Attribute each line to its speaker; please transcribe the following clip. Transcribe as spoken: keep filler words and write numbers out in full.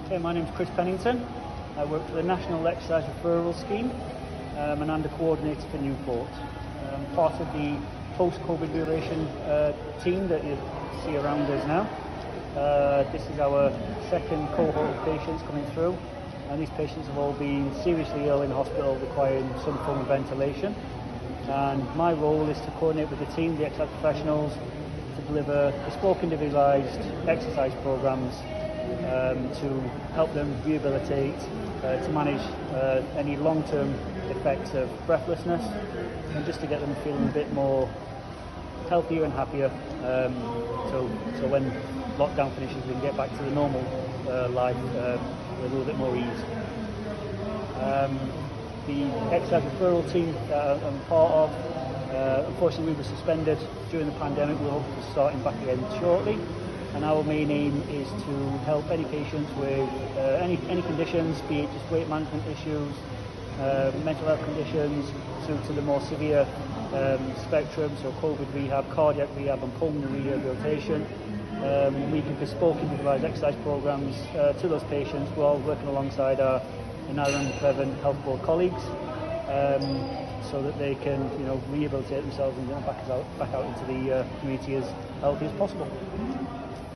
Speaker 1: Okay, my name is Chris Pennington. I work for the National Exercise Referral Scheme um, and I'm the coordinator for Newport. I'm part of the Post-Covid Rehabilitation uh, team that you see around us now. Uh, this is our second cohort of patients coming through, and these patients have all been seriously ill in hospital requiring some form of ventilation. And my role is to coordinate with the team, the exercise professionals, to deliver bespoke individualised exercise programmes um, to help them rehabilitate, uh, to manage uh, any long-term effects of breathlessness, and just to get them feeling a bit more healthier and happier, um, so, so when lockdown finishes we can get back to the normal uh, life uh, with a little bit more ease. Um, the exercise referral team that I'm part of, uh, unfortunately we were suspended during the pandemic. We hope to starting back again shortly, and our main aim is to help any patients with uh, any, any conditions, be it just weight management issues, uh, mental health conditions, to, to the more severe um, spectrum, so COVID rehab, cardiac rehab and pulmonary rehabilitation. Um, we can bespoke individualised exercise programmes uh, to those patients while working alongside our Ireland Prevent Health Board colleagues, um, so that they can, you know, rehabilitate themselves and get back out, back out into the uh, community as healthy as possible.